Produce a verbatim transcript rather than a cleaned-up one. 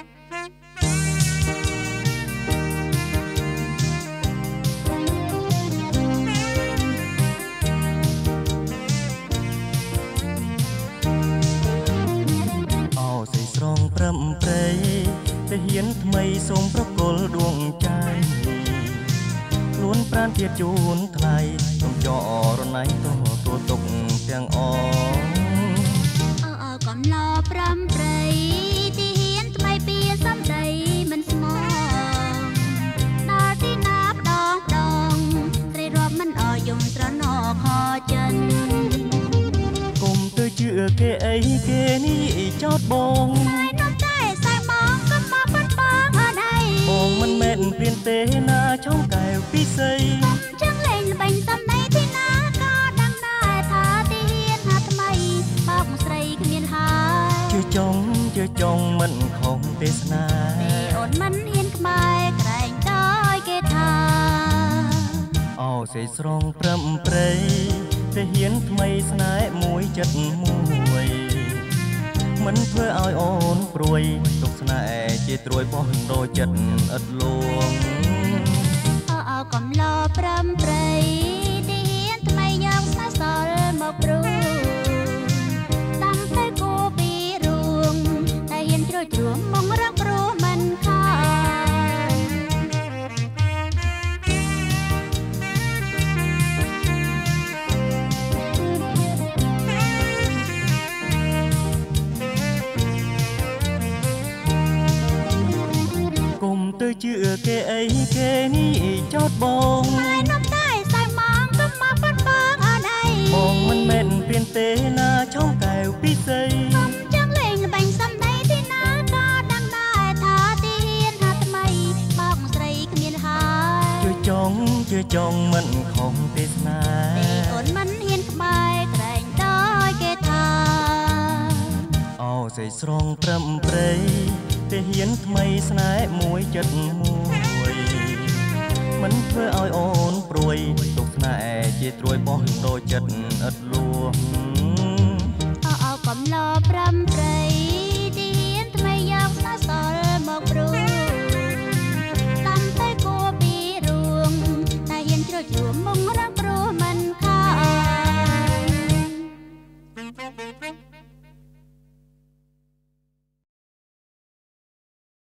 ព្រមព្រៃទៅហ៊ានថ្មីសូមប្រគល់ដួងใจខ្លួនប្រានទៀតជូនថ្លៃសូមចរណៃតោះទួទុកទាំងអងអើអើកំឡោព្រមព្រៃទីហ៊ានថ្មីពីសំដីមិនស្មោះដល់ទីណាម្ដងម្ដងត្រីរាប់មិនអយំត្រណខចិនគុំទៅជឿគេអីគេនេះចោតបងបងមិនមែនព្រានទេណាចុងកែវពិសីចឹងលេងល្បែងសំដីទីណាក៏ដឹងដែរថាទីហ៊ានថាថ្មីបោកស្រីគ្មានហើយជឿចង់ជឿចង់មិនខំទេសនាទេអូនមិនហ៊ានក្បែរក្រែងដោយគេថាអោសេស្រងព្រមព្រៃទៅហ៊ានថ្មីស្នេហ៍មួយចិត្តមួយមិនធ្វើឲ្យអូនព្រួយទុកស្នេហ៍ជាត្រួយបោះដូរចិត្តឥតលួងអើអើកំឡោព្រមព្រៃទីហ៊ានថ្មីយកស្នេហ៍សល់មកព្រួយតាមទៅគូពីរួងតែហ៊ានជ្រួយជ្រួងមករកព្រោះមិនខាទៅជឿគេអីគេនេះចោតបងម៉ែនំតែសៅម៉ងក៏មកបាត់បងអត់អីបងមិនមែនព្រានទេណាឆុងកែវពិសីខ្ញុំចឹងលេងល្បែងសំដីទីណាក៏ដឹងដែរថាទីហ៊ានថាថ្មីបោកស្រីគ្មានហើយជឿចង់ជឿចង់មិនខំទេសនាទេអូនមិនហ៊ានក្បែរក្រែងដោយគេថាអោសេស្រងព្រមព្រៃទៅហ៊ានថ្មីស្នេហ៍មួយចិត្តមួយមិនធ្វើឲ្យអូនព្រួយទុកស្នេហ៍ជាត្រួយបោះដូរចិត្តឥតលួងអើអើកំឡោព្រមព្រៃ